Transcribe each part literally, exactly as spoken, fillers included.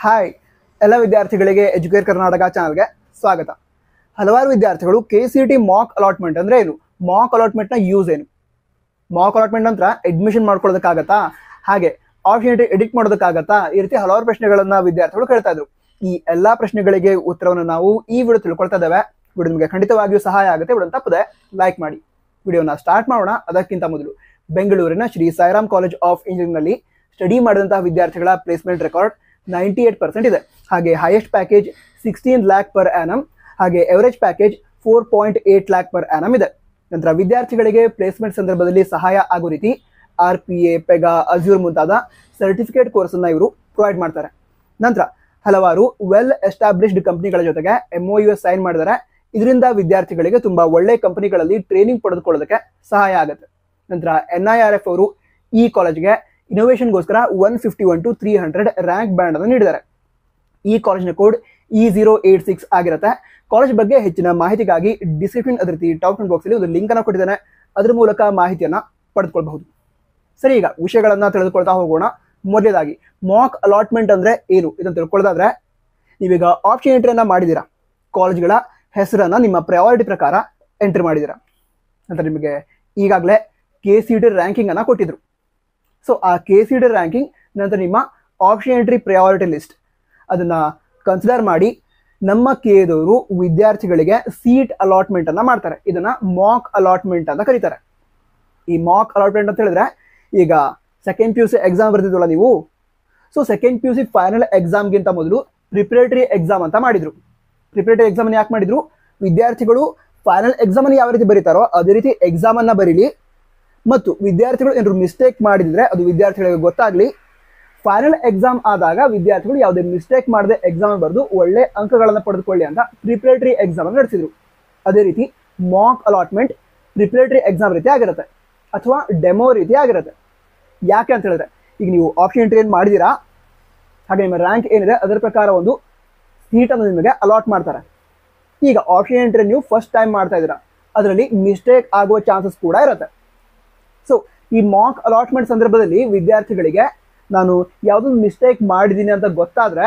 Hi ಎಲ್ಲ ವಿದ್ಯಾರ್ಥಿಗಳಿಗೆ Educare Karnataka ಚಾನಲ್ಗೆ ಸ್ವಾಗತ. ಹಲವಾರು ವಿದ್ಯಾರ್ಥಿಗಳು ಕೆಸಿಟಿ ಮಾಕ್ ಅಲಾಟ್ಮೆಂಟ್ ಅಂದ್ರೆ ಏನು, ಮಾಕ್ ಅಲಾಟ್ಮೆಂಟ್ನ ಯೂಸ್ ಏನು, ಮಾಕ್ ಅಲಾಟ್ಮೆಂಟ್ ನಂತರ ಅಡ್ಮಿಷನ್ ಮಾಡ್ಕೊಳ್ಳೋದಕ್ಕಾಗತ್ತಾ, ಹಾಗೆ ಆಪ್ಷನ್ ಎಡಿಟ್ ಮಾಡೋದಕ್ಕಾಗತ್ತಾ, ಈ ರೀತಿ ಹಲವಾರು ಪ್ರಶ್ನೆಗಳನ್ನ ವಿದ್ಯಾರ್ಥಿಗಳು ಕೇಳ್ತಾ ಇದ್ರು. ಈ ಎಲ್ಲಾ ಪ್ರಶ್ನೆಗಳಿಗೆ ಉತ್ತರವನ್ನು ನಾವು ಈ ವಿಡಿಯೋ ತಿಳ್ಕೊಳ್ತಾ ಇದ್ದೇವೆ. ವಿಡಿಯೋ ನಿಮಗೆ ಖಂಡಿತವಾಗಿಯೂ ಸಹಾಯ ಆಗುತ್ತೆ. ವಿಡಿಯೋ ತಪ್ಪದೆ ಲೈಕ್ ಮಾಡಿ. ವಿಡಿಯೋನ ಸ್ಟಾರ್ಟ್ ಮಾಡೋಣ. ಅದಕ್ಕಿಂತ ಮೊದಲು ಬೆಂಗಳೂರಿನ Shri Sairam college of engineering ನಲ್ಲಿ ಸ್ಟಡಿ ಮಾಡಿದಂತಹ ವಿದ್ಯಾರ್ಥಿಗಳ placement record ninety eight percent ಇದೆ. ಹಾಗೆ highest package sixteen lakh per annum, ಹಾಗೆ average package four point eight lakh per annum ಇದೆ. ನಂತರ ವಿದ್ಯಾರ್ಥಿಗಳಿಗೆ ಪ್ಲೇಸ್ಮೆಂಟ್ ಸಂದರ್ಭದಲ್ಲಿ ಸಹಾಯ ಆಗೋ ರೀತಿ R P A, Pega, Azure ಮುಂತಾದ ಸರ್ಟಿಫಿಕೇಟ್ ಕೋರ್ಸ್ ಅನ್ನ ಇವರು ಪ್ರೊವೈಡ್ ಮಾಡ್ತಾರೆ. ನಂತರ ಹಲವಾರು ವೆಲ್ ಎಸ್ಟಾಬ್ಲಿಷ್ಡ್ ಕಂಪನಿಗಳ ಜೊತೆಗೆ ಎಂಒ ಯು ಎಸ್ ಸೈನ್ ಮಾಡಿದ್ದಾರೆ. ಇದರಿಂದ ವಿದ್ಯಾರ್ಥಿಗಳಿಗೆ ತುಂಬಾ ಒಳ್ಳೆ ಕಂಪನಿಗಳಲ್ಲಿ ಟ್ರೈನಿಂಗ್ ಪಡೆದುಕೊಳ್ಳೋದಕ್ಕೆ ಸಹಾಯ ಆಗುತ್ತೆ. ನಂತರ ಎನ್ ಐ ಆರ್ ಎಫ್ ಅವರು ಈ ಕಾಲೇಜ್ಗೆ ಇನೋವೇಷನ್ಗೋಸ್ಕರ one fifty one to three hundred rank band ಅನ್ನು ನೀಡಿದ್ದಾರೆ. ಈ ಕಾಲೇಜಿನ code E zero eight six ಆಗಿರುತ್ತೆ. ಕಾಲೇಜ್ ಬಗ್ಗೆ ಹೆಚ್ಚಿನ ಮಾಹಿತಿಗಾಗಿ ಡಿಸ್ಕ್ರಿಪ್ಷನ್ ಅದೇ ರೀತಿ ಟಾಪ್ ಬಾಕ್ಸ್ ಅಲ್ಲಿ ಒಂದು ಲಿಂಕ್ ಅನ್ನು ಕೊಟ್ಟಿದ್ದೇನೆ. ಅದ್ರ ಮೂಲಕ ಮಾಹಿತಿಯನ್ನ ಪಡೆದುಕೊಳ್ಳಬಹುದು. ಸರಿ, ಈಗ ವಿಷಯಗಳನ್ನ ತಿಳಿದುಕೊಳ್ತಾ ಹೋಗೋಣ. ಮೊದಲೇದಾಗಿ ಮಾಕ್ ಅಲಾಟ್ಮೆಂಟ್ ಅಂದ್ರೆ ಏನು ಇದನ್ನು ತಿಳ್ಕೊಳ್ಳೋದಾದ್ರೆ, ನೀವೀಗ ಆಪ್ಷನ್ ಎಂಟ್ರಿಯನ್ನ ಮಾಡಿದ್ದೀರಾ, ಕಾಲೇಜ್ಗಳ ಹೆಸರನ್ನ ನಿಮ್ಮ ಪ್ರಯಾರಿಟಿ ಪ್ರಕಾರ ಎಂಟ್ರಿ ಮಾಡಿದ್ದೀರಾ. ನಂತರ ನಿಮಗೆ ಈಗಾಗಲೇ ಕೆ ಸಿ ಟಿ ರ್ಯಾಂಕಿಂಗ್ ಅನ್ನ ಕೊಟ್ಟಿದ್ರು. ಸೊ ಆ ಕೆ ಸಿ ಟಿ ರ್ಯಾಂಕಿಂಗ್ ನಂತರ ನಿಮ್ಮ ಆಪ್ಷನ್ ಎಂಟ್ರಿ ಪ್ರಯಾರಿಟಿ ಲಿಸ್ಟ್ ಅದನ್ನ ಕನ್ಸಿಡರ್ ಮಾಡಿ ನಮ್ಮ ಕೆದವರು ವಿದ್ಯಾರ್ಥಿಗಳಿಗೆ ಸೀಟ್ ಅಲಾಟ್ಮೆಂಟ್ ಅನ್ನ ಮಾಡ್ತಾರೆ. ಇದನ್ನ ಮಾಕ್ ಅಲಾಟ್ಮೆಂಟ್ ಅಂತ ಕರೀತಾರೆ. ಈ ಮಾಕ್ ಅಲಾಟ್ಮೆಂಟ್ ಅಂತ ಹೇಳಿದ್ರೆ, ಈಗ second P U C exam ಬರ್ತಿದ್ವಲ್ಲ ನೀವು, so second P U C final ಎಕ್ಸಾಮ್ಗಿಂತ ಮೊದಲು ಪ್ರಿಪರೇಟರಿ ಎಕ್ಸಾಮ್ ಅಂತ ಮಾಡಿದ್ರು. ಪ್ರಿಪರೇಟರಿ ಎಕ್ಸಾಮ್ ಅನ್ನು ಯಾಕೆ ಮಾಡಿದ್ರು? ವಿದ್ಯಾರ್ಥಿಗಳು ಫೈನಲ್ ಎಕ್ಸಾಮ್ ಅನ್ನು ಯಾವ ರೀತಿ ಬರೀತಾರೋ ಅದೇ ರೀತಿ ಎಕ್ಸಾಮ್ ಅನ್ನ ಬರೀಲಿ, ಮತ್ತು ವಿದ್ಯಾರ್ಥಿಗಳು ಏನಾದ್ರು ಮಿಸ್ಟೇಕ್ ಮಾಡಿದ್ರೆ ಅದು ವಿದ್ಯಾರ್ಥಿಗಳಿಗೆ ಗೊತ್ತಾಗ್ಲಿ. ಫೈನಲ್ ಎಕ್ಸಾಮ್ ಆದಾಗ ವಿದ್ಯಾರ್ಥಿಗಳು ಯಾವುದೇ ಮಿಸ್ಟೇಕ್ ಮಾಡದೆ ಎಕ್ಸಾಮ್ ಬರೆದು ಒಳ್ಳೆ ಅಂಕಗಳನ್ನು ಪಡೆದುಕೊಳ್ಳಿ ಅಂತ ಪ್ರಿಪರೇಟರಿ ಎಕ್ಸಾಮ್ ಅನ್ನು ನಡೆಸಿದ್ರು. ಅದೇ ರೀತಿ ಮಾಕ್ ಅಲಾಟ್ಮೆಂಟ್ ಪ್ರಿಪರೇಟರಿ ಎಕ್ಸಾಮ್ ರೀತಿ ಆಗಿರುತ್ತೆ ಅಥವಾ ಡೆಮೋ ರೀತಿ ಆಗಿರುತ್ತೆ. ಯಾಕೆ ಅಂತ ಹೇಳಿದ್ರೆ, ಈಗ ನೀವು ಆಪ್ಷನ್ ಎಂಟ್ರಿ ಏನು ಮಾಡಿದೀರಾ, ಹಾಗೆ ನಿಮ್ಮ ರ್ಯಾಂಕ್ ಏನಿದೆ ಅದರ ಪ್ರಕಾರ ಒಂದು ಸೀಟ್ ಅನ್ನು ನಿಮಗೆ ಅಲಾಟ್ ಮಾಡ್ತಾರೆ. ಈಗ ಆಪ್ಷನ್ ಎಂಟ್ರಿ ನೀವು ಫಸ್ಟ್ ಟೈಮ್ ಮಾಡ್ತಾ ಇದ್ದೀರಾ, ಅದರಲ್ಲಿ ಮಿಸ್ಟೇಕ್ ಆಗುವ ಚಾನ್ಸಸ್ ಕೂಡ ಇರುತ್ತೆ. ಸೊ ಈ ಮಾಕ್ ಅಲಾಟ್ಮೆಂಟ್ ಸಂದರ್ಭದಲ್ಲಿ ವಿದ್ಯಾರ್ಥಿಗಳಿಗೆ ನಾನು ಯಾವುದೊಂದು ಮಿಸ್ಟೇಕ್ ಮಾಡಿದ್ದೀನಿ ಅಂತ ಗೊತ್ತಾದ್ರೆ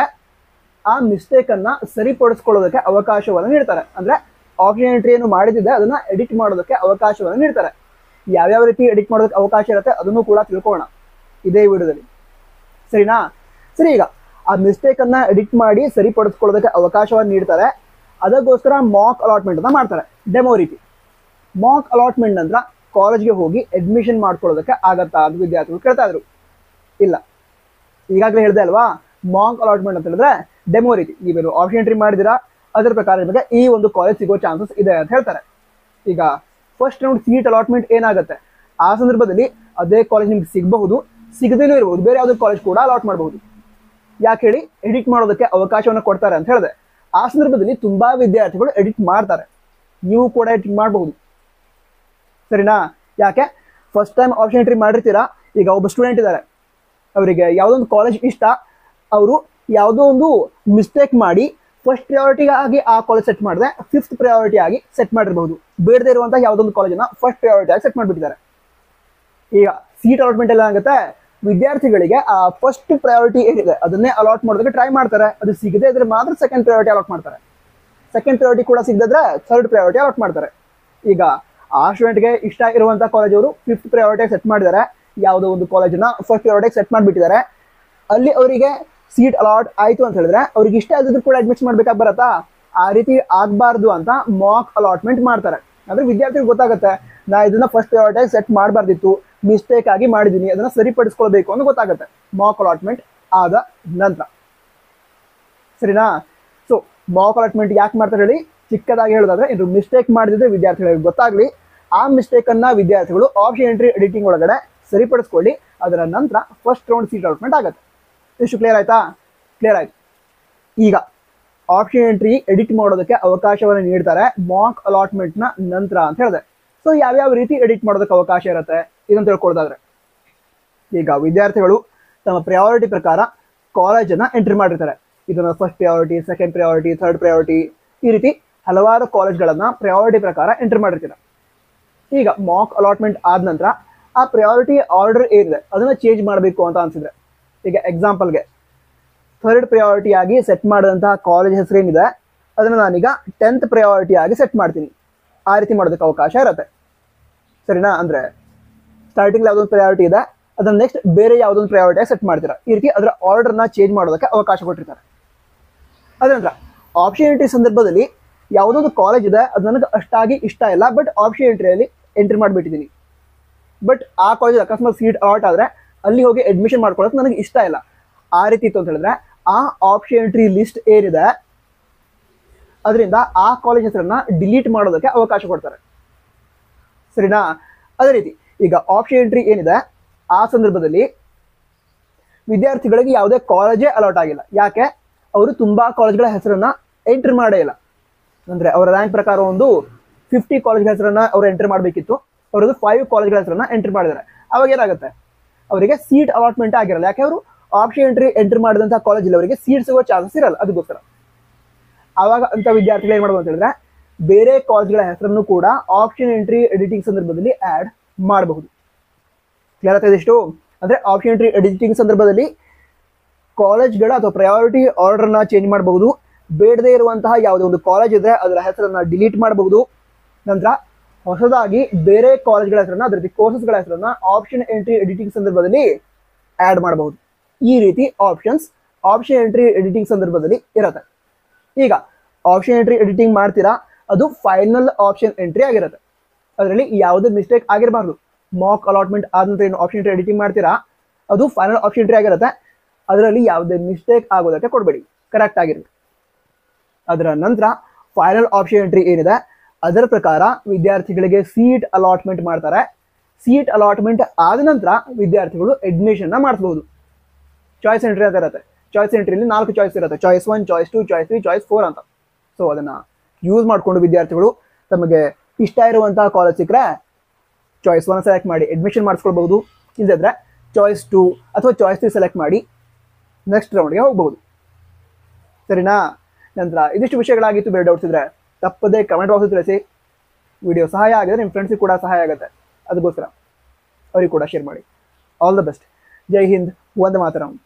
ಆ ಮಿಸ್ಟೇಕ್ ಅನ್ನ ಸರಿಪಡಿಸ್ಕೊಳ್ಳೋದಕ್ಕೆ ಅವಕಾಶವನ್ನು ನೀಡ್ತಾರೆ. ಅಂದ್ರೆ ಆಪ್ಷನ್ ಎಂಟ್ರಿಯನ್ನು ಮಾಡಿದ್ದೆ ಅದನ್ನ ಎಡಿಟ್ ಮಾಡೋದಕ್ಕೆ ಅವಕಾಶವನ್ನು ನೀಡ್ತಾರೆ. ಯಾವ್ಯಾವ ರೀತಿ ಎಡಿಟ್ ಮಾಡೋದಕ್ಕೆ ಅವಕಾಶ ಇರುತ್ತೆ ಅದನ್ನು ಕೂಡ ತಿಳ್ಕೊಳ್ಳೋಣ ಇದೇ ವಿಡಿಯೋದಲ್ಲಿ, ಸರಿನಾ? ಸರಿ, ಈಗ ಆ ಮಿಸ್ಟೇಕ್ ಅನ್ನ ಎಡಿಟ್ ಮಾಡಿ ಸರಿಪಡಿಸ್ಕೊಳ್ಳೋದಕ್ಕೆ ಅವಕಾಶವನ್ನು ನೀಡ್ತಾರೆ. ಅದಕ್ಕೋಸ್ಕರ ಮಾಕ್ ಅಲಾಟ್ಮೆಂಟ್ ಅನ್ನ ಮಾಡ್ತಾರೆ, ಡೆಮೋ ರೀತಿ. ಮಾಕ್ ಅಲಾಟ್ಮೆಂಟ್ ನಂತರ ಕಾಲೇಜ್ಗೆ ಹೋಗಿ ಅಡ್ಮಿಷನ್ ಮಾಡ್ಕೊಳ್ಳೋದಕ್ಕೆ ಆಗತ್ತಾ ಅಂತ ವಿದ್ಯಾರ್ಥಿಗಳು ಕೇಳ್ತಾ ಇದ್ರು. ಇಲ್ಲ, ಈಗಾಗಲೇ ಹೇಳಿದೆ ಅಲ್ವಾ, ಮಾಕ್ ಅಲಾಟ್ಮೆಂಟ್ ಅಂತ ಹೇಳಿದ್ರೆ ಡೆಮೋ ರೀತಿ. ನೀವೇನು ಆಪ್ಷನ್ ಎಂಟ್ರಿ ಮಾಡಿದಿರಾ ಅದರ ಪ್ರಕಾರ ನಿಮಗೆ ಈ ಒಂದು ಕಾಲೇಜ್ ಸಿಗೋ ಚಾನ್ಸಸ್ ಇದೆ ಅಂತ ಹೇಳ್ತಾರೆ. ಈಗ ಫಸ್ಟ್ ರೌಂಡ್ ಸೀಟ್ ಅಲಾಟ್ಮೆಂಟ್ ಏನಾಗುತ್ತೆ, ಆ ಸಂದರ್ಭದಲ್ಲಿ ಅದೇ ಕಾಲೇಜ್ ನಿಮ್ಗೆ ಸಿಗಬಹುದು, ಸಿಗದೇನೂ ಇರಬಹುದು, ಬೇರೆ ಯಾವುದೇ ಕಾಲೇಜ್ ಕೂಡ ಅಲಾಟ್ ಮಾಡಬಹುದು. ಯಾಕೆ ಹೇಳಿ, ಎಡಿಟ್ ಮಾಡೋದಕ್ಕೆ ಅವಕಾಶವನ್ನು ಕೊಡ್ತಾರೆ ಅಂತ ಹೇಳಿದೆ. ಆ ಸಂದರ್ಭದಲ್ಲಿ ತುಂಬಾ ವಿದ್ಯಾರ್ಥಿಗಳು ಎಡಿಟ್ ಮಾಡ್ತಾರೆ, ನೀವು ಕೂಡ ಎಡಿಟ್ ಮಾಡಬಹುದು, ಸರಿನಾ? ಯಾಕೆ, ಫಸ್ಟ್ ಟೈಮ್ ಆಪ್ಷನ್ ಎಂಟ್ರಿ ಮಾಡಿರ್ತೀರಾ. ಈಗ ಒಬ್ಬ ಸ್ಟೂಡೆಂಟ್ ಇದ್ದಾರೆ, ಅವರಿಗೆ ಯಾವುದೊಂದು ಕಾಲೇಜ್ ಇಷ್ಟ, ಅವರು ಯಾವುದೋ ಒಂದು ಮಿಸ್ಟೇಕ್ ಮಾಡಿ ಫಸ್ಟ್ ಪ್ರಯಾರಿಟಿ ಆಗಿ ಆ ಕಾಲೇಜ್ ಸೆಟ್ ಮಾಡಿದ್ರೆ ಫಿಫ್ತ್ ಪ್ರಯಾರಿಟಿ ಆಗಿ ಸೆಟ್ ಮಾಡಿರಬಹುದು. ಬೇಡದೇ ಇರುವಂತಹ ಯಾವುದೊಂದು ಕಾಲೇಜನ್ನ ಫಸ್ಟ್ ಪ್ರಯಾರಿಟಿ ಆಗಿ ಸೆಟ್ ಮಾಡಿಬಿಟ್ಟಿದ್ದಾರೆ. ಈಗ ಸೀಟ್ ಅಲಾಟ್ಮೆಂಟ್ ಎಲ್ಲ ಆಗುತ್ತೆ, ವಿದ್ಯಾರ್ಥಿಗಳಿಗೆ ಆ ಫಸ್ಟ್ ಪ್ರಯಾರಿಟಿ ಏನಿದೆ ಅದನ್ನೇ ಅಲಾಟ್ ಮಾಡೋದಕ್ಕೆ ಟ್ರೈ ಮಾಡ್ತಾರೆ. ಅದು ಸಿಗದೇ ಇದ್ರೆ ಮಾತ್ರ ಸೆಕೆಂಡ್ ಪ್ರಯಾರಿಟಿ ಅಲಾಟ್ ಮಾಡ್ತಾರೆ. ಸೆಕೆಂಡ್ ಪ್ರಯಾರಿಟಿ ಕೂಡ ಸಿಗದಿದ್ರೆ ಥರ್ಡ್ ಪ್ರಯಾರಿಟಿ ಅಲಾಟ್ ಮಾಡ್ತಾರೆ. ಈಗ ಆ ಸ್ಟೂಡೆಂಟ್ಗೆ ಇಷ್ಟ ಇರುವಂತಹ ಕಾಲೇಜ್ ಅವರು ಫಿಫ್ತ್ ಪ್ರಯಾರಿಟಿ ಸೆಟ್ ಮಾಡಿದ್ದಾರೆ, ಯಾವುದೋ ಒಂದು ಕಾಲೇಜನ್ನ ಫಸ್ಟ್ ಪ್ರಯಾರಿಟಿ ಸೆಟ್ ಮಾಡಿಬಿಟ್ಟಿದ್ದಾರೆ. ಅಲ್ಲಿ ಅವರಿಗೆ ಸೀಟ್ ಅಲಾಟ್ ಆಯ್ತು ಅಂತ ಹೇಳಿದ್ರೆ ಅವ್ರಿಗೆ ಇಷ್ಟ ಆದಿದ್ರು ಕೂಡ ಅಡ್ಮಿಷನ್ ಮಾಡ್ಬೇಕಾಗಿ ಬರತ್ತಾ? ಆ ರೀತಿ ಆಗ್ಬಾರ್ದು ಅಂತ ಮಾಕ್ ಅಲಾಟ್ಮೆಂಟ್ ಮಾಡ್ತಾರೆ. ಅಂದ್ರೆ ವಿದ್ಯಾರ್ಥಿಗಳು ಗೊತ್ತಾಗುತ್ತೆ, ನಾ ಇದನ್ನ ಫಸ್ಟ್ ಪ್ರಯಾರಿಟಿ ಸೆಟ್ ಮಾಡಬಾರ್ದಿತ್ತು, ಮಿಸ್ಟೇಕ್ ಆಗಿ ಮಾಡಿದೀನಿ, ಅದನ್ನ ಸರಿಪಡಿಸ್ಕೊಳ್ಬೇಕು ಅಂತ ಗೊತ್ತಾಗುತ್ತೆ ಮಾಕ್ ಅಲಾಟ್ಮೆಂಟ್ ಆದ ನಂತರ, ಸರಿನಾ? ಸೊ ಮಾಕ್ ಅಲಾಟ್ಮೆಂಟ್ ಯಾಕೆ ಮಾಡ್ತಾರೆ ಹೇಳಿ, ಚಿಕ್ಕದಾಗಿ ಹೇಳೋದಾದ್ರೆ, ಇದು ಮಿಸ್ಟೇಕ್ ಮಾಡಿದ್ರೆ ವಿದ್ಯಾರ್ಥಿಗಳಿಗೆ ಗೊತ್ತಾಗ್ಲಿ, ಆ ಮಿಸ್ಟೇಕ್ ಅನ್ನ ವಿದ್ಯಾರ್ಥಿಗಳು ಆಪ್ಷನ್ ಎಂಟ್ರಿ ಎಡಿಟಿಂಗ್ ಒಳಗಡೆ ಸರಿಪಡಿಸ್ಕೊಳ್ಳಿ. ಅದರ ನಂತರ ಫಸ್ಟ್ ರೌಂಡ್ ಸೀಟ್ ಅಲಾಟ್ಮೆಂಟ್ ಆಗುತ್ತೆ. ಇಷ್ಟು ಕ್ಲಿಯರ್ ಆಯ್ತಾ? ಕ್ಲಿಯರ್ ಆಯ್ತು. ಈಗ ಆಪ್ಷನ್ ಎಂಟ್ರಿ ಎಡಿಟ್ ಮಾಡೋದಕ್ಕೆ ಅವಕಾಶವನ್ನು ನೀಡ್ತಾರೆ ಮಾಕ್ ಅಲಾಟ್ಮೆಂಟ್ ನ ನಂತರ ಅಂತ ಹೇಳಿದೆ. ಸೊ ಯಾವ್ಯಾವ ರೀತಿ ಎಡಿಟ್ ಮಾಡೋದಕ್ಕೆ ಅವಕಾಶ ಇರುತ್ತೆ ಇದನ್ನು ತಿಳ್ಕೊಳ್ಳೋದಾದ್ರೆ, ಈಗ ವಿದ್ಯಾರ್ಥಿಗಳು ತಮ್ಮ ಪ್ರಯಾರಿಟಿ ಪ್ರಕಾರ ಕಾಲೇಜನ್ನ ಎಂಟ್ರಿ ಮಾಡಿರ್ತಾರೆ. ಇದನ್ನ first priority, second priority, third priority, ಈ ರೀತಿ ಹಲವಾರು ಕಾಲೇಜ್ಗಳನ್ನ ಪ್ರಯಾರಿಟಿ ಪ್ರಕಾರ ಎಂಟ್ರಿ ಮಾಡಿರ್ತಾರೆ. ಈಗ ಮಾಕ್ ಅಲಾಟ್ಮೆಂಟ್ ಆದ ನಂತರ ಆ ಪ್ರಯಾರಿಟಿ ಆರ್ಡರ್ ಏನಿದೆ ಅದನ್ನ ಚೇಂಜ್ ಮಾಡಬೇಕು ಅಂತ ಅನ್ಸಿದ್ರೆ, ಈಗ ಎಕ್ಸಾಂಪಲ್ಗೆ ಥರ್ಡ್ ಪ್ರಯಾರಿಟಿ ಆಗಿ ಸೆಟ್ ಮಾಡಿದಂತಹ ಕಾಲೇಜ್ ಹೆಸರು ಏನಿದೆ ಅದನ್ನು ನಾನೀಗ ಟೆಂತ್ ಪ್ರಯಾರಿಟಿ ಆಗಿ ಸೆಟ್ ಮಾಡ್ತೀನಿ. ಆ ರೀತಿ ಮಾಡೋದಕ್ಕೆ ಅವಕಾಶ ಇರುತ್ತೆ, ಸರಿನಾ? ಅಂದರೆ ಸ್ಟಾರ್ಟಿಂಗ್ ಯಾವುದೊಂದು ಪ್ರಯಾರಿಟಿ ಇದೆ ಅದನ್ನ ನೆಕ್ಸ್ಟ್ ಬೇರೆ ಯಾವುದೊಂದು ಪ್ರಯಾರಿಟಿಯಾಗಿ ಸೆಟ್ ಮಾಡ್ತೀರಾ. ಈ ರೀತಿ ಅದರ ಆರ್ಡರ್ನ ಚೇಂಜ್ ಮಾಡೋದಕ್ಕೆ ಅವಕಾಶ ಕೊಟ್ಟಿರ್ತಾರೆ. ಅದ ನಂತರ ಆಪ್ಷನ್ ಎಂಟ್ರಿ ಸಂದರ್ಭದಲ್ಲಿ ಯಾವುದೊಂದು ಕಾಲೇಜ್ ಇದೆ ಅದು ನನಗೆ ಅಷ್ಟಾಗಿ ಇಷ್ಟ ಇಲ್ಲ, ಬಟ್ ಆಪ್ಷನ್ ಎಂಟ್ರಿಯಲ್ಲಿ ಎಂಟ್ರಿ ಮಾಡಿಬಿಟ್ಟಿದ್ದೀನಿ. ಬಟ್ ಆ ಕಾಲೇಜ್ ಅಕಸ್ಮಾತ್ ಸೀಟ್ ಅಲಾಟ್ ಆದರೆ ಅಲ್ಲಿ ಹೋಗಿ ಅಡ್ಮಿಷನ್ ಮಾಡ್ಕೊಳ್ಳೋಕೆ ನನಗೆ ಇಷ್ಟ ಇಲ್ಲ. ಆ ರೀತಿ ಇತ್ತು ಅಂತ ಹೇಳಿದ್ರೆ ಆ ಆಪ್ಷನ್ ಎಂಟ್ರಿ ಲಿಸ್ಟ್ ಏನಿದೆ ಅದರಿಂದ ಆ ಕಾಲೇಜ್ ಹೆಸರನ್ನ ಡಿಲೀಟ್ ಮಾಡೋದಕ್ಕೆ ಅವಕಾಶ ಕೊಡ್ತಾರೆ, ಸರಿನಾ? ಅದೇ ರೀತಿ ಈಗ ಆಪ್ಷನ್ ಎಂಟ್ರಿ ಏನಿದೆ ಆ ಸಂದರ್ಭದಲ್ಲಿ ವಿದ್ಯಾರ್ಥಿಗಳಿಗೆ ಯಾವುದೇ ಕಾಲೇಜೇ ಅಲಾಟ್ ಆಗಿಲ್ಲ. ಯಾಕೆ? ಅವರು ತುಂಬಾ ಕಾಲೇಜ್ಗಳ ಹೆಸರನ್ನ ಎಂಟ್ರಿ ಮಾಡೇ ಇಲ್ಲ. ಅಂದ್ರೆ ಅವರ ರ್ಯಾಂಕ್ ಪ್ರಕಾರ ಒಂದು ಫಿಫ್ಟಿ ಕಾಲೇಜ್ಗಳ ಹೆಸರನ್ನ ಅವರು ಎಂಟ್ರಿ ಮಾಡಬೇಕಿತ್ತು, ಅವರದ್ದು ಫೈವ್ ಕಾಲೇಜ್ಗಳ ಹೆಸರನ್ನ ಎಂಟ್ರಿ ಮಾಡಿದ್ದಾರೆ. ಅವಾಗ ಏನಾಗುತ್ತೆ, ಅವರಿಗೆ ಸೀಟ್ ಅಲಾಟ್ಮೆಂಟ್ ಆಗಿರಲ್ಲ. ಯಾಕೆ? ಅವರು ಆಪ್ಷನ್ ಎಂಟ್ರಿ ಎಂಟ್ರಿ ಮಾಡಿದಂತಹ ಕಾಲೇಜಲ್ಲಿ ಅವರಿಗೆ ಸೀಟ್ ಸಿಗೋ ಚಾನ್ಸಸ್ ಇರಲ್ಲ. ಅದಕ್ಕೋಸ್ಕರ ಆವಾಗ ಅಂತ ವಿದ್ಯಾರ್ಥಿಗಳು ಏನ್ ಮಾಡ್ಬೋದು ಅಂತ ಹೇಳಿದ್ರೆ ಬೇರೆ ಕಾಲೇಜ್ಗಳ ಹೆಸರನ್ನು ಕೂಡ ಆಪ್ಷನ್ ಎಂಟ್ರಿ ಎಡಿಟಿಂಗ್ ಸಂದರ್ಭದಲ್ಲಿ ಆಡ್ ಮಾಡಬಹುದು. ಕ್ಲಿಯರ್ ಆಗ್ತದೆ ಇಷ್ಟು? ಅಂದ್ರೆ ಆಪ್ಷನ್ ಎಂಟ್ರಿ ಎಡಿಟಿಂಗ್ ಸಂದರ್ಭದಲ್ಲಿ ಕಾಲೇಜ್ಗಳ ಅಥವಾ ಪ್ರಯಾರಿಟಿ ಆರ್ಡರ್ನ ಚೇಂಜ್ ಮಾಡಬಹುದು. ಬೇಡದೇ ಇರುವಂತಹ ಯಾವುದೇ ಒಂದು ಕಾಲೇಜ್ ಇದ್ರೆ ಅದರ ಹೆಸರನ್ನ ಡಿಲೀಟ್ ಮಾಡಬಹುದು. ನಂತರ ಹೊಸದಾಗಿ ಬೇರೆ ಕಾಲೇಜ್ಗಳ ಹೆಸರನ್ನ ಅದರ ಕೋರ್ಸಸ್ಗಳ ಹೆಸರನ್ನ ಆಪ್ಷನ್ ಎಂಟ್ರಿ ಎಡಿಟಿಂಗ್ ಸಂದರ್ಭದಲ್ಲಿ ಆಡ್ ಮಾಡಬಹುದು. ಈ ರೀತಿ ಆಪ್ಷನ್ಸ್ ಆಪ್ಷನ್ ಎಂಟ್ರಿ ಎಡಿಟಿಂಗ್ ಸಂದರ್ಭದಲ್ಲಿ ಇರುತ್ತೆ. ಈಗ ಆಪ್ಷನ್ ಎಂಟ್ರಿ ಎಡಿಟಿಂಗ್ ಮಾಡ್ತೀರಾ, ಅದು ಫೈನಲ್ ಆಪ್ಷನ್ ಎಂಟ್ರಿ ಆಗಿರುತ್ತೆ. ಅದರಲ್ಲಿ ಯಾವುದೇ ಮಿಸ್ಟೇಕ್ ಆಗಿರಬಾರ್ದು. ಮಾಕ್ ಅಲಾಟ್ಮೆಂಟ್ ಆದ ನಂತರ ಏನು ಆಪ್ಷನ್ ಎಂಟ್ರಿ ಎಡಿಟಿಂಗ್ ಮಾಡ್ತೀರಾ ಅದು ಫೈನಲ್ ಆಪ್ಷನ್ ಎಂಟ್ರಿ ಆಗಿರುತ್ತೆ. ಅದರಲ್ಲಿ ಯಾವುದೇ ಮಿಸ್ಟೇಕ್ ಆಗೋದಕ್ಕೆ ಕೊಡಬೇಡಿ, ಕರೆಕ್ಟ್ ಆಗಿರುತ್ತೆ. ಅದರ ನಂತರ ಫೈನಲ್ ಆಪ್ಷನ್ ಎಂಟ್ರಿ ಏನಿದೆ ಅದರ ಪ್ರಕಾರ ವಿದ್ಯಾರ್ಥಿಗಳಿಗೆ ಸೀಟ್ ಅಲಾಟ್ಮೆಂಟ್ ಮಾಡ್ತಾರೆ. ಸೀಟ್ ಅಲಾಟ್ಮೆಂಟ್ ಆದ ನಂತರ ವಿದ್ಯಾರ್ಥಿಗಳು ಅಡ್ಮಿಷನ್ನ ಮಾಡಿಸಬಹುದು. ಚಾಯ್ಸ್ ಎಂಟ್ರಿ ಅಂತ ಇರುತ್ತೆ. ಚಾಯ್ಸ್ ಎಂಟ್ರಿಯಲ್ಲಿ ನಾಲ್ಕು ಚಾಯ್ಸ್ ಇರುತ್ತೆ, choice one, choice two, choice three, choice four ಅಂತ. ಸೊ ಅದನ್ನ ಯೂಸ್ ಮಾಡಿಕೊಂಡು ವಿದ್ಯಾರ್ಥಿಗಳು ತಮಗೆ ಇಷ್ಟ ಇರುವಂತಹ ಕಾಲೇಜ್ ಸಿಕ್ಕರೆ ಚಾಯ್ಸ್ ಒನ್ ಸೆಲೆಕ್ಟ್ ಮಾಡಿ ಅಡ್ಮಿಷನ್ ಮಾಡಿಸ್ಕೊಳ್ಬಹುದು. ಇಲ್ಲದಿದ್ರೆ ಚಾಯ್ಸ್ ಟು ಅಥವಾ ಚಾಯ್ಸ್ ತ್ರೀ ಸೆಲೆಕ್ಟ್ ಮಾಡಿ ನೆಕ್ಸ್ಟ್ ರೌಂಡ್ಗೆ ಹೋಗ್ಬಹುದು, ಸರಿನಾ? ನಂತರ ಇದಿಷ್ಟು ವಿಷಯಗಳಾಗಿತ್ತು. ಬೇರೆ ಡೌಟ್ಸ್ ಇದ್ರೆ ತಪ್ಪದೇ ಕಮೆಂಟ್ ಬಾಕ್ಸ್ ತಿಳಿಸಿ. ವಿಡಿಯೋ ಸಹಾಯ ಆಗಿದ್ರೆ ನಿಮ್ಮ ಫ್ರೆಂಡ್ಸಿಗೆ ಕೂಡ ಸಹಾಯ ಆಗುತ್ತೆ, ಅದಕ್ಕೋಸ್ಕರ ಅವ್ರಿಗೆ ಕೂಡ ಶೇರ್ ಮಾಡಿ. All the best. ಜೈ ಹಿಂದ್, ವಂದೇ ಮಾತರಂ.